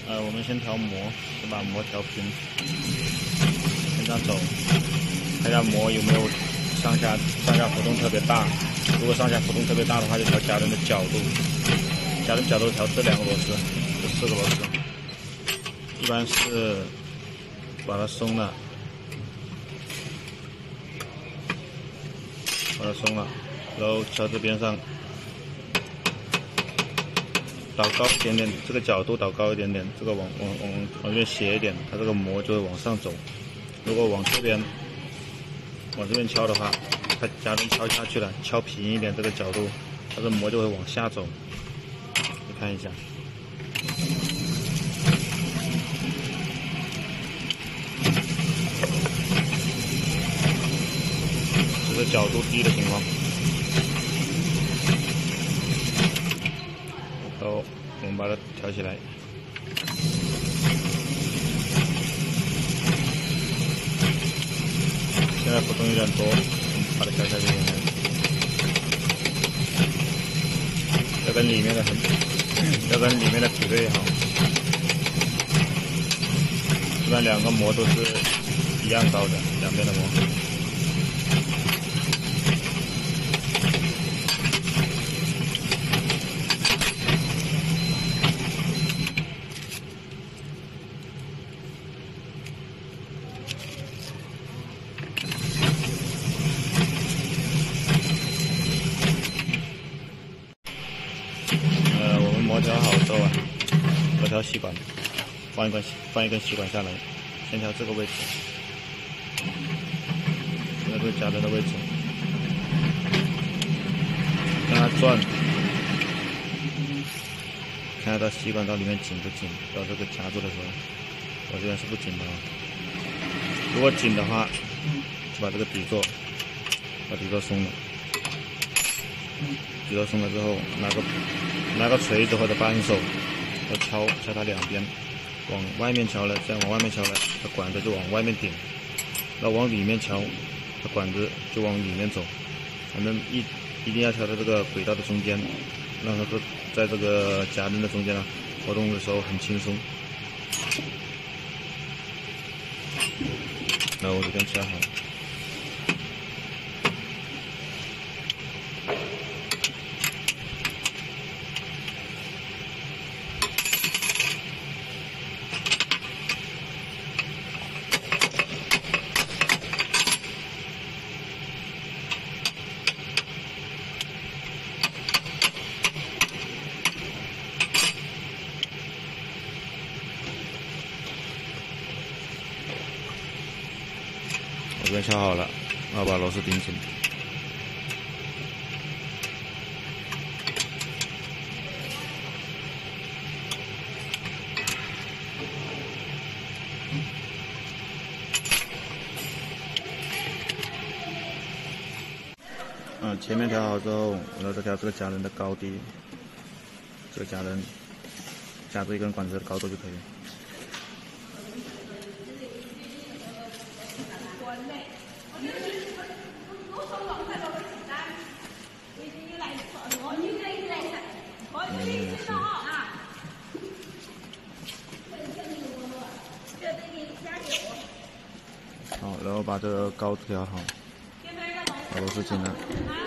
我们先调模，先把模调平，先这样走，看一下模有没有上下浮动特别大。如果上下浮动特别大的话，就调夹轮的角度，夹轮角度调这2个螺丝，这4个螺丝，一般是把它松了，然后调这边上。导高一点点，这个角度导高一点点，这个往这边斜一点，它这个模就会往上走。如果往这边敲的话，它夹轮敲下去了，敲平一点这个角度，它的模就会往下走。你看一下，这是角度低的情况。然后我们把它调起来，现在浮动有点多，我们把它调下去一点，要跟里面的匹配好，一般2个模都是一样高的，两边的模。我们模调好之后我调吸管，放一根吸管下来，先调这个位置，这个夹轮的位置，让它转，看下它吸管到里面紧不紧，到这个夹住的时候，我这边是不紧的啊。如果紧的话，就把这个底座松了。底座松了之后，拿个锤子或者扳手，要敲它2边，往外面敲了，这样往外面敲了，它管子就往外面顶；那往里面敲，它管子就往里面走。反正一定要敲到这个轨道的中间，让它在这个夹轮的中间活动的时候很轻松。那我这边敲好。我这边敲好了，然后把螺丝钉紧。前面调好之后，然后再调这个夹轮的高低，这个夹轮夹住一根管子的高度就可以了。好，然后把这个高度调好，把螺丝紧了。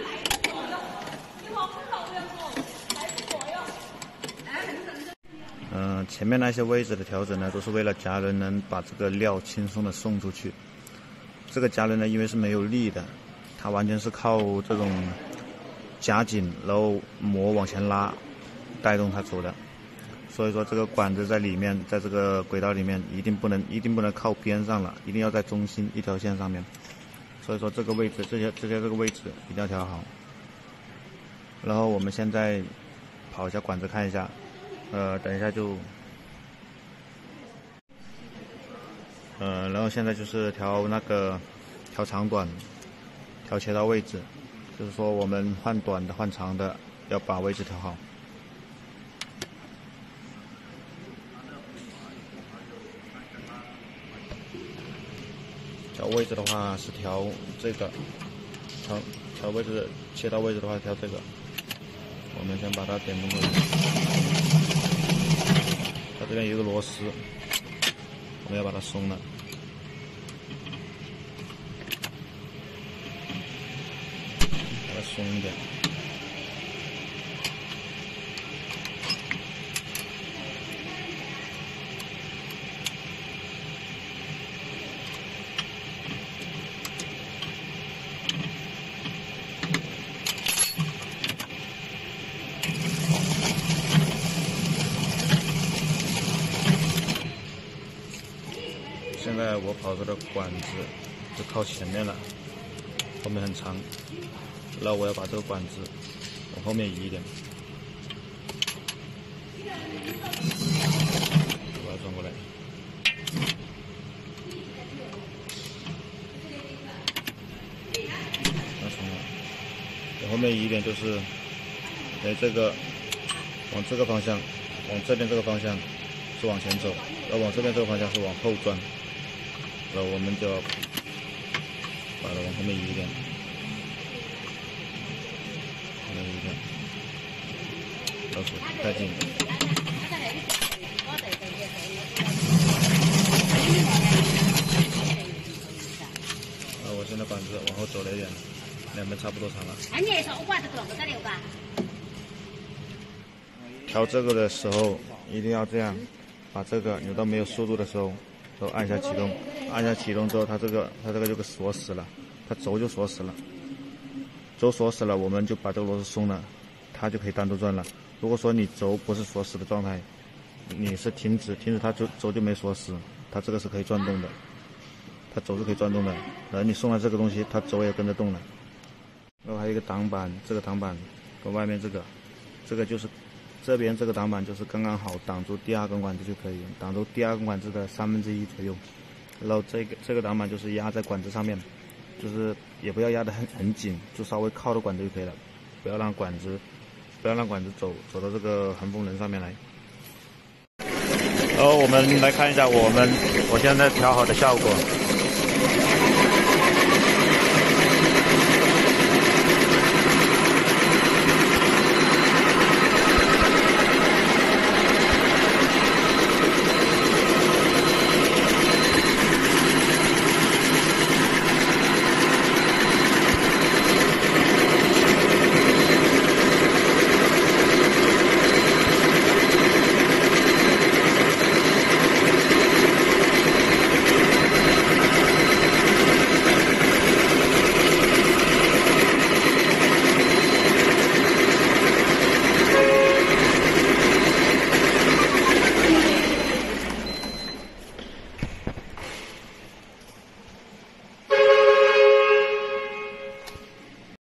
前面那些位置的调整呢，都是为了夹轮能把这个料轻松的送出去。这个夹轮呢，因为是没有力的，它完全是靠这种夹紧，然后模往前拉，带动它走的。所以说这个管子在里面，在这个轨道里面一定不能靠边上了，一定要在中心一条线上面。所以说这个位置，这个位置一定要调好。然后我们现在跑一下管子看一下，等一下就，然后现在就是调长短，调切到位置，就是说我们换短的换长的要把位置调好。调位置的话是调这个，调位置切到位置的话调这个。我们先把它点动过来，它这边有一个螺丝，我们要把它松了。把它松一点。现在我跑这个管子就靠前面了，后面很长，然后我要把这个管子往后面移一点，把它转过来。那从往后面移一点，就是这个往这个方向，往这边这个方向是往前走，然后往这边这个方向是往后转。然后我们就要把它往后面移一点，往后面移一点，老鼠太近了。我现在管子往后走了一点，两边差不多长了。调这个的时候一定要这样，把这个扭到没有速度的时候，都按下启动。按下启动之后，它这个就给锁死了，它轴就锁死了，轴锁死了，我们就把这个螺丝松了，它就可以单独转了。如果说你轴不是锁死的状态，你是停止，它轴就没锁死，它这个是可以转动的，它轴是可以转动的。然后你松了这个东西，它轴也跟着动了。然后还有一个挡板，这个挡板跟外面这个就是这边这个挡板就是刚刚好挡住第二根管子就可以，挡住第二根管子的1/3左右。然后这个挡板就是压在管子上面，就是也不要压得很紧，就稍微靠着管子就可以了，不要让管子走到这个横风轮上面来。然后我们来看一下我现在调好的效果。